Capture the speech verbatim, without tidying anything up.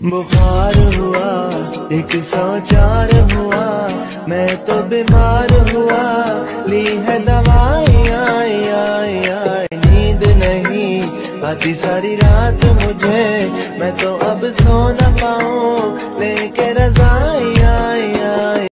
बुखार हुआ, एक सौ चार हुआ, मैं तो बीमार हुआ, ली है दवाई आई आई आई। नींद नहीं आती सारी रात मुझे, मैं तो अब सो न पाऊं लेके रजाई